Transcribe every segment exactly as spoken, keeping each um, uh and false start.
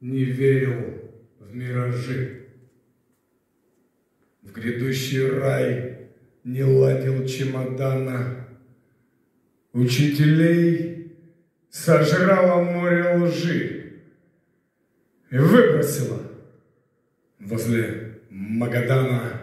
не верил в миражи. В грядущий рай не ладил чемодана. Учителей сожрало море лжи и выбросило возле Магадана.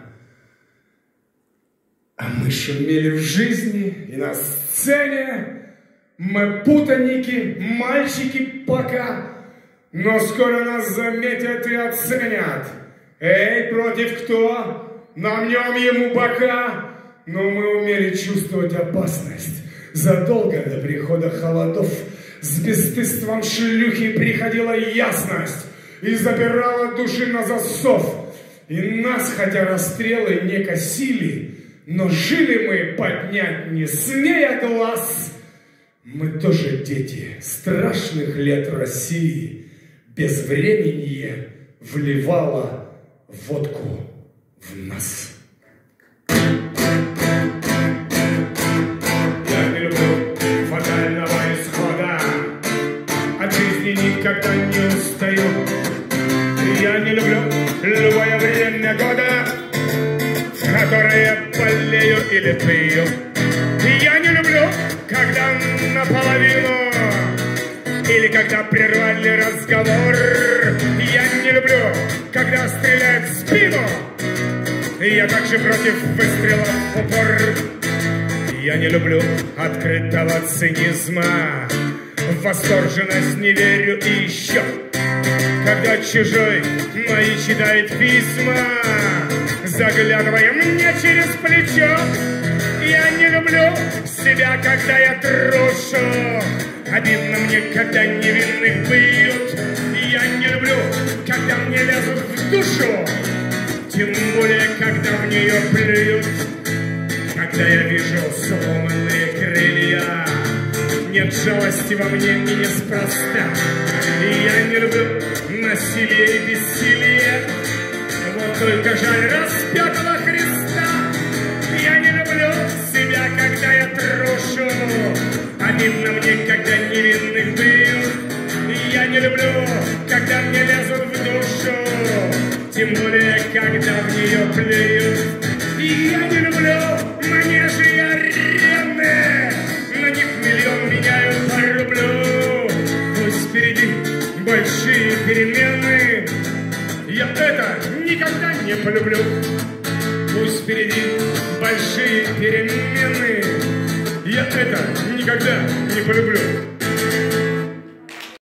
А мы шумели в жизни и на сцене. Мы путаники, мальчики пока, но скоро нас заметят и оценят. Эй, против кто? Намнем ему бока. Но мы умели чувствовать опасность. Задолго до прихода холодов с бесстыдством шлюхи приходила ясность и запирала души на засов. И нас, хотя расстрелы не косили, но жили мы, поднять не смея глаз. Мы тоже дети страшных лет России. Безвременье вливало водку в нас. Я не люблю фатального исхода, от жизни никогда не устаю. Я не люблю любое время года, в которое болею или пью. Я не люблю, когда наполовину или когда прервали разговор. Я не люблю, когда стреляют в спину. Я также против выстрелов в упор. Я не люблю открытого цинизма, в восторженность не верю и еще, когда чужой мои читает письма, заглядывая мне через плечо. Я не люблю себя, когда я трушу. Обидно мне, когда невинных бьют. Я не люблю, когда мне лезут в душу, тем более, когда в нее плюют. Когда я вижу сломанные крылья, нет жалости во мне и неспроста. Я не люблю насилие и бессилие, вот только жаль распятого Христа. Я не люблю себя, когда я трушу. Обидно мне, когда невинных бьют. Я не люблю, когда мне лезут в душу, тем более, когда в нее плюют. Я не люблю манежи и арены, на них миллион меняют по рублю. Пусть впереди большие перемены, я это никогда не полюблю. Пусть впереди большие перемены, я это никогда не полюблю.